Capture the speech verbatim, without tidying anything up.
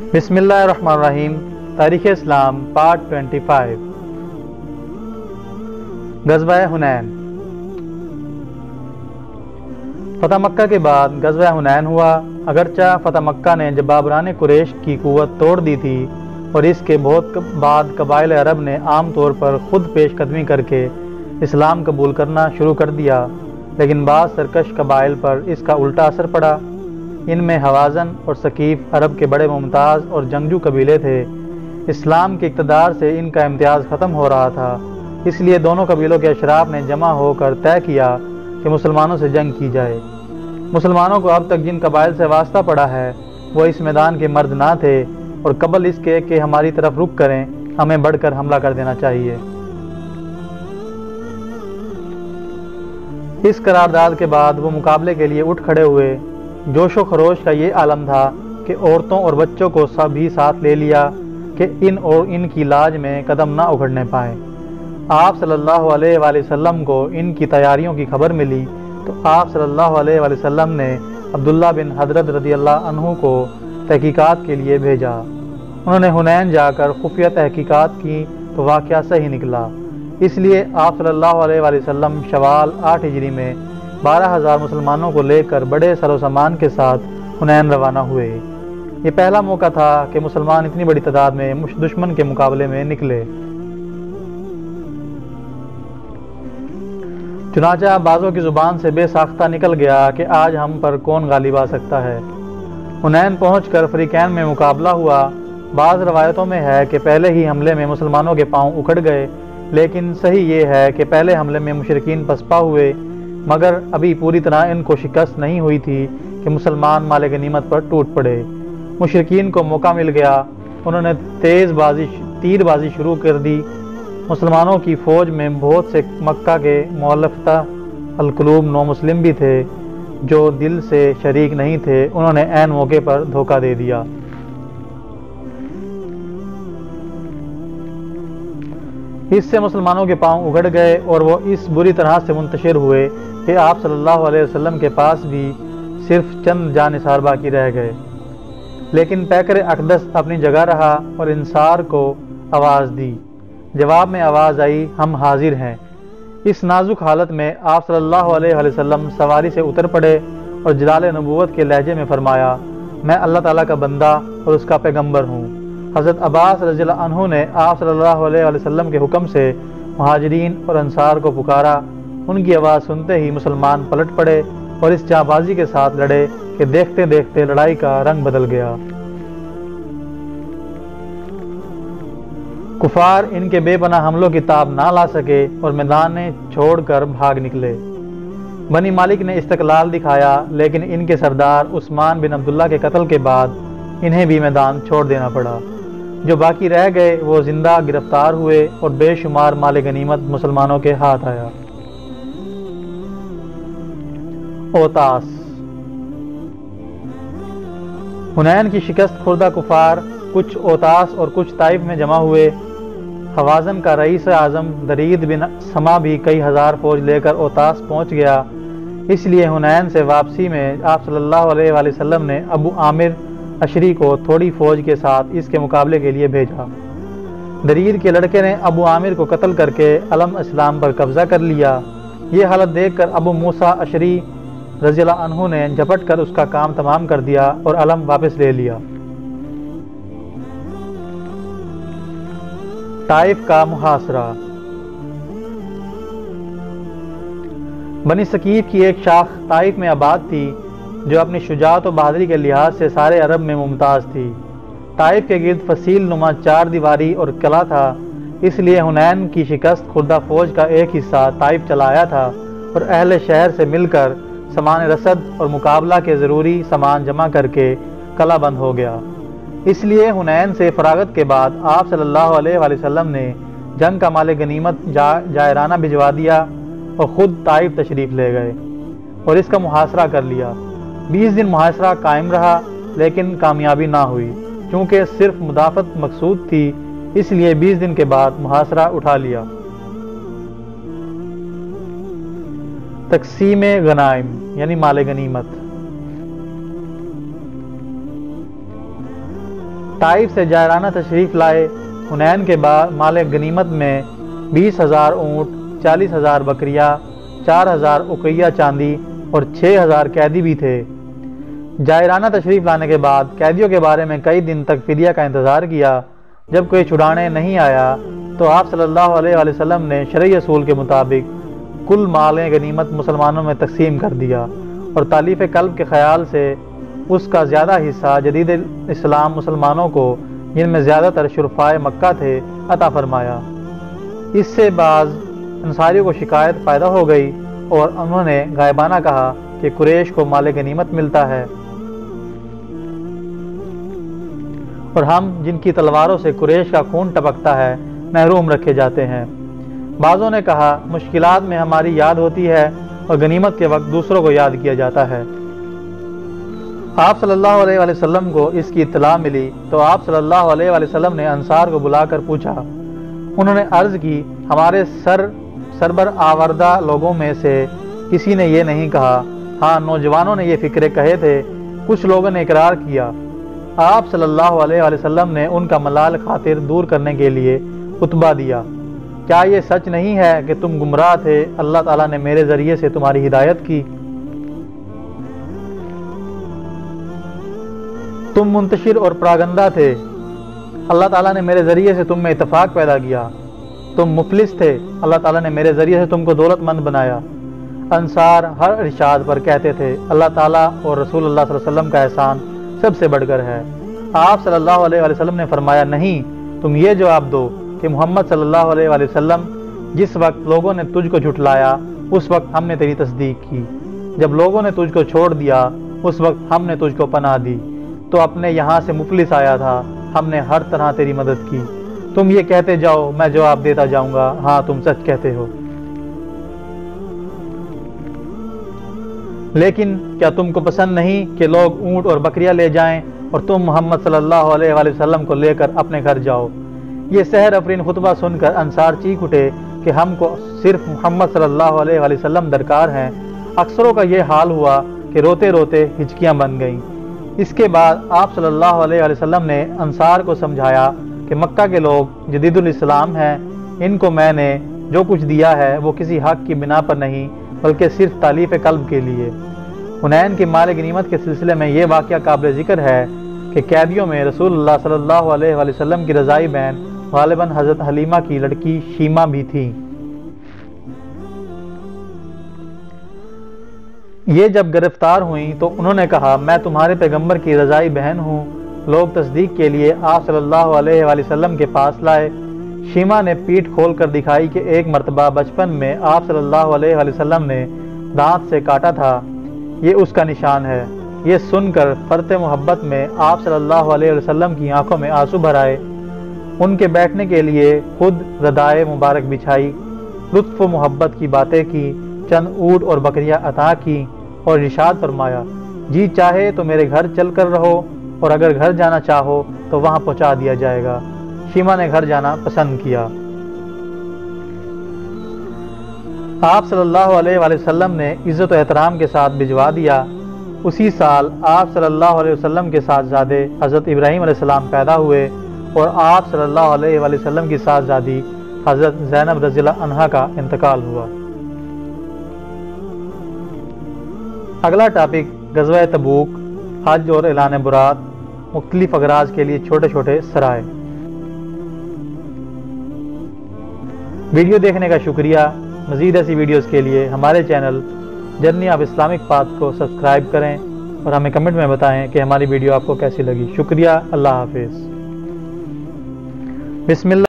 بسم اللہ الرحمن الرحیم۔ تاریخ اسلام پارٹ پچیس۔ غزوہ حنین۔ فتح مکہ کے بعد غزوہ حنین ہوا۔ اگرچہ فتح مکہ نے جبابران قریش کی قوت توڑ دی تھی اور اس کے بہت بعد قبائل عرب نے عام طور پر خود پیش قدمی کر کے اسلام قبول کرنا شروع کر دیا، لیکن بعض سرکش قبائل پر اس کا الٹا اثر پڑا۔ ان میں حوازن اور ثقیف عرب کے بڑے ممتاز اور جنگجو قبیلے تھے۔ اسلام کے اقتدار سے ان کا امتیاز ختم ہو رہا تھا، اس لیے دونوں قبیلوں کے اشراف نے جمع ہو کر طے کیا کہ مسلمانوں سے جنگ کی جائے۔ مسلمانوں کو اب تک جن قبائل سے واسطہ پڑا ہے وہ اس میدان کے مرد نہ تھے، اور قبل اس کے کہ ہماری طرف رخ کریں ہمیں بڑھ کر حملہ کر دینا چاہیے۔ اس قرارداد کے بعد وہ مقابلے کے لیے اٹھ کھڑے ہوئے۔ جوش و خروش کا یہ عالم تھا کہ عورتوں اور بچوں کو سبھی ساتھ لے لیا کہ ان اور ان کی لاج میں قدم نہ اکھڑنے پائیں۔ آپ صلی اللہ علیہ وآلہ وسلم کو ان کی تیاریوں کی خبر ملی تو آپ صلی اللہ علیہ وآلہ وسلم نے عبداللہ بن حضرت رضی اللہ عنہ کو تحقیقات کے لیے بھیجا۔ انہوں نے حنین جا کر خفیہ تحقیقات کی تو واقعہ صحیح نکلا، اس لیے آپ صلی اللہ علیہ وآلہ وسلم شوال آٹھ ہجری میں بارہ ہزار مسلمانوں کو لے کر بڑے سر و سامان کے ساتھ حنین روانہ ہوئے۔ یہ پہلا موقع تھا کہ مسلمان اتنی بڑی تعداد میں دشمن کے مقابلے میں نکلے۔ چنانچہ بعضوں کی زبان سے بے ساختہ نکل گیا کہ آج ہم پر کون غالب آ سکتا ہے۔ حنین پہنچ کر فریقین میں مقابلہ ہوا۔ بعض روایتوں میں ہے کہ پہلے ہی حملے میں مسلمانوں کے پاؤں اکھڑ گئے، لیکن صحیح یہ ہے کہ پہلے حملے میں مشرکین پسپا ہوئے، مگر ابھی پوری طرح ان کو شکست نہیں ہوئی تھی کہ مسلمان مال غنیمت پر ٹوٹ پڑے۔ مشرکین کو موقع مل گیا، انہوں نے تیز بازی تیر بازی شروع کر دی۔ مسلمانوں کی فوج میں بہت سے مکہ کے مؤلفہ القلوب نو مسلم بھی تھے جو دل سے شریک نہیں تھے، انہوں نے عین موقع پر دھوکہ دے دیا۔ اس سے مسلمانوں کے پاؤں اگڑ گئے اور وہ اس بری طرح سے منتشر ہوئے کہ آپ صلی اللہ علیہ وسلم کے پاس بھی صرف چند جانثار باقی رہ گئے، لیکن پیکر اقدس اپنی جگہ رہا اور انصار کو آواز دی۔ جواب میں آواز آئی، ہم حاضر ہیں۔ اس نازک حالت میں آپ صلی اللہ علیہ وسلم سواری سے اتر پڑے اور جلال نبوت کے لہجے میں فرمایا، میں اللہ تعالیٰ کا بندہ اور اس کا پیغمبر ہوں۔ حضرت عباس رضی اللہ عنہ نے آپ صلی اللہ علیہ وسلم کے حکم سے مہاجرین اور انصار کو پکارا۔ ان کی آواز سنتے ہی مسلمان پلٹ پڑے اور اس جاں بازی کے ساتھ لڑے کہ دیکھتے دیکھتے لڑائی کا رنگ بدل گیا۔ کفار ان کے بے پناہ حملوں کی تاب نہ لا سکے اور میدان چھوڑ کر بھاگ نکلے۔ بنی مالک نے استقلال دکھایا، لیکن ان کے سردار عثمان بن عبداللہ کے قتل کے بعد انہیں بھی میدان چھوڑ دینا پڑا۔ جو باقی رہ گئے وہ زندہ گرفتار ہوئے اور بے شمار مال غنیمت مسلمانوں کے ہاتھ آیا۔ اوتاس۔ حنین کی شکست خوردہ کفار کچھ اوتاس اور کچھ طائف میں جمع ہوئے۔ حوازن کا رئیس اعظم درید بن سما بھی کئی ہزار فوج لے کر اوتاس پہنچ گیا، اس لیے حنین سے واپسی میں آپ صلی اللہ علیہ وآلہ وسلم نے ابو عامر اشری کو تھوڑی فوج کے ساتھ اس کے مقابلے کے لیے بھیجا۔ درید کے لڑکے نے ابو عامر کو قتل کر کے علم اسلام پر قبضہ کر لیا۔ یہ حالت دیکھ کر ابو موسیٰ اشری رضی اللہ عنہ نے جھپٹ کر اس کا کام تمام کر دیا اور علم واپس لے لیا۔ طائف کا محاصرہ۔ بنی ثقیف کی ایک شاخ طائف میں آباد تھی جو اپنی شجاعت و بہادری کے لحاظ سے سارے عرب میں ممتاز تھی۔ طائف کے گرد فصیل نما چار دیواری اور قلعہ تھا، اس لیے حنین کی شکست خوردہ فوج کا ایک حصہ طائف چلا آیا تھا اور اہل شہر سے مل کر سامان رسد اور مقابلہ کے ضروری سامان جمع کر کے قلعہ بند ہو گیا۔ اس لیے حنین سے فراغت کے بعد آپ صلی اللہ علیہ وآلہ وسلم نے جنگ کا مال غنیمت جا جائرانہ بھجوا دیا اور خود طائف تشریف لے گئے اور اس کا محاصرہ کر لیا۔ بیس دن محاصرہ قائم رہا لیکن کامیابی نہ ہوئی، چونکہ صرف مدافعت مقصود تھی، اس لیے بیس دن کے بعد محاصرہ اٹھا لیا۔ تقسیم غنائم یعنی مال غنیمت۔ طائف سے جائرانہ تشریف لائے۔ حنین کے بعد مال غنیمت میں بیس ہزار اونٹ، چالیس ہزار بکریاں، چار ہزار اقیہ چاندی اور چھ ہزار قیدی بھی تھے۔ جائرانہ تشریف لانے کے بعد قیدیوں کے بارے میں کئی دن تک فدیہ کا انتظار کیا۔ جب کوئی چھڑانے نہیں آیا تو آپ صلی اللہ علیہ وآلہ وسلم نے شرعی اصول کے مطابق کل مال غنیمت مسلمانوں میں تقسیم کر دیا اور تالیف قلب کے خیال سے اس کا زیادہ حصہ جدید اسلام مسلمانوں کو، جن میں زیادہ تر شرفائے مکہ تھے، عطا فرمایا۔ اس سے بعض انصاریوں کو شکایت پیدا ہو گئی اور انہوں نے غائبانہ کہا کہ قریش کو مال غنیمت ملتا ہے اور ہم جن کی تلواروں سے قریش کا خون ٹپکتا ہے محروم رکھے جاتے ہیں۔ بعضوں نے کہا مشکلات میں ہماری یاد ہوتی ہے اور غنیمت کے وقت دوسروں کو یاد کیا جاتا ہے۔ آپ صلی اللہ علیہ وآلہ وسلم کو اس کی اطلاع ملی تو آپ صلی اللہ علیہ وآلہ وسلم نے انصار کو بلا کر پوچھا۔ انہوں نے عرض کی ہمارے سر سربر آوردہ لوگوں میں سے کسی نے یہ نہیں کہا۔ ہاں، نوجوانوں نے یہ فکرے کہے تھے، کچھ لوگوں نے اقرار کیا۔ آپ صلی اللہ علیہ وآلہ وسلم نے ان کا ملال خاطر دور کرنے کے لیے خطبہ دیا، کیا یہ سچ نہیں ہے کہ تم گمراہ تھے، اللہ تعالیٰ نے میرے ذریعے سے تمہاری ہدایت کی؟ تم منتشر اور پراگندہ تھے، اللہ تعالیٰ نے میرے ذریعے سے تم میں اتفاق پیدا کیا۔ تم مفلس تھے، اللہ تعالیٰ نے میرے ذریعے سے تم کو دولت مند بنایا۔ انصار ہر ارشاد پر کہتے تھے اللہ تعالیٰ اور رسول اللہ صلی اللہ علیہ وسلم کا احسان سب سے بڑھ کر ہے۔ آپ صلی اللہ علیہ وآلہ وسلم نے فرمایا نہیں، تم یہ جواب دو کہ محمد صلی اللہ علیہ وآلہ وسلم، جس وقت لوگوں نے تجھ کو جھٹلایا اس وقت ہم نے تیری تصدیق کی، جب لوگوں نے تجھ کو چھوڑ دیا اس وقت ہم نے تجھ کو پناہ دی، تو اپنے یہاں سے مفلس آیا تھا، ہم نے ہر طرح تیری مدد کی۔ تم یہ کہتے جاؤ، میں جواب دیتا جاؤں گا، ہاں تم سچ کہتے ہو۔ لیکن کیا تم کو پسند نہیں کہ لوگ اونٹ اور بکریاں لے جائیں اور تم محمد صلی اللہ علیہ وآلہ وسلم کو لے کر اپنے گھر جاؤ؟ یہ سحر افرین خطبہ سن کر انصار چیخ اٹھے کہ ہم کو صرف محمد صلی اللہ علیہ وآلہ وسلم درکار ہیں۔ اکثروں کا یہ حال ہوا کہ روتے روتے ہچکیاں بن گئیں۔ اس کے بعد آپ صلی اللہ علیہ وآلہ وسلم نے انصار کو سمجھایا کہ مکہ کے لوگ جدید الاسلام ہیں، ان کو میں نے جو کچھ دیا ہے وہ کسی حق کی بنا پر نہیں بلکہ صرف تالیف قلب کے لیے۔ حنین کی مال غنیمت کے سلسلے میں یہ واقعہ قابل ذکر ہے کہ قیدیوں میں رسول اللہ صلی اللہ علیہ وآلہ وسلم کی رضائی بہن غالباً حضرت حلیمہ کی لڑکی شیمہ بھی تھی۔ یہ جب گرفتار ہوئیں تو انہوں نے کہا میں تمہارے پیغمبر کی رضائی بہن ہوں۔ لوگ تصدیق کے لیے آپ صلی اللہ علیہ وآلہ وسلم کے پاس لائے۔ شیمہ نے پیٹھ کھول کر دکھائی کہ ایک مرتبہ بچپن میں آپ صلی اللہ علیہ وآلہ وسلم نے دانت سے کاٹا تھا، یہ اس کا نشان ہے۔ یہ سن کر فرط محبت میں آپ صلی اللہ علیہ وسلم کی آنکھوں میں آنسو بھر آئے۔ ان کے بیٹھنے کے لیے خود ردائے مبارک بچھائی، لطف و محبت کی باتیں کی، چند اونٹ اور بکریاں عطا کی اور ارشاد فرمایا جی چاہے تو میرے گھر چل کر رہو اور اگر گھر جانا چاہو تو وہاں پہنچا دیا جائے گا۔ شیمہ نے گھر جانا پسند کیا۔ آپ صلی اللہ علیہ وآلہ وسلم نے عزت و احترام کے ساتھ بھجوا دیا۔ اسی سال آپ صلی اللہ علیہ وسلم کے صاحبزادے حضرت ابراہیم علیہ السلام پیدا ہوئے اور آپ صلی اللہ علیہ وآلہ وسلم کی صاحبزادی حضرت زینب رضی اللہ عنہا کا انتقال ہوا۔ اگلا ٹاپک غزوہ تبوک، حج اور اعلان برات، مختلف اغراض کے لیے چھوٹے چھوٹے سرائے۔ ویڈیو دیکھنے کا شکریہ۔ مزید ایسی ویڈیوز کے لیے ہمارے channel journey of Islamic path کو سبسکرائب کریں اور ہمیں کمنٹ میں بتائیں کہ ہماری ویڈیو آپ کو کیسی لگی۔ شکریہ، اللہ حافظ۔ بسم اللہ